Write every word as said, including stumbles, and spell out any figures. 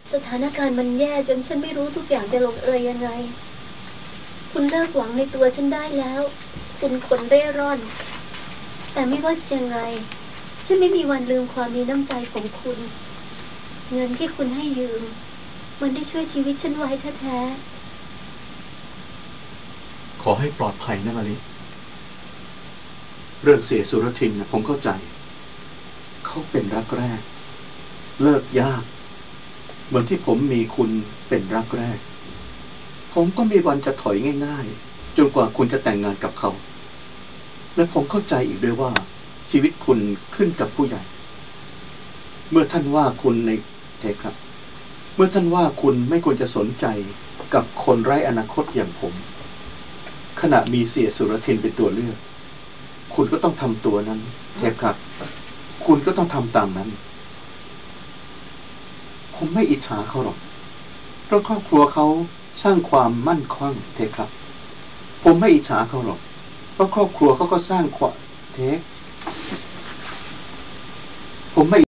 สถานการณ์มันแย่จนฉันไม่รู้ทุกอย่างจะลงเอยยังไงคุณเลิกหวังในตัวฉันได้แล้วคุณคนเร่ร่อนแต่ไม่ว่าจะยังไงฉันไม่มีวันลืมความมีน้ำใจของคุณเงินที่คุณให้ยืมมันได้ช่วยชีวิตฉันไว้แท้ๆขอให้ปลอดภัยนะมาลิเรื่องเสียสุรทินนะผมเข้าใจเขาเป็นรักแรกเลิกยากเหมือนที่ผมมีคุณเป็นรักแรกผมก็มีวันจะถอยง่ายๆจนกว่าคุณจะแต่งงานกับเขาและผมเข้าใจอีกด้วยว่าชีวิตคุณขึ้นกับผู้ใหญ่เมื่อท่านว่าคุณในเทครับเมื่อท่านว่าคุณไม่ควรจะสนใจกับคนไร้อนาคตอย่างผมขณะมีเสียสุรทินเป็นตัวเลือกคุณก็ต้องทำตัวนั้นเทปครับคุณก็ต้องทำตามนั้นผมไม่อิจฉาเขาหรอกเพราะครอบครัวเขาสร้างความมั่นคงเทปครับผมไม่อิจฉาเขาหรอกเพราะครอบครัวเขาก็สร้างความเทปผมไม่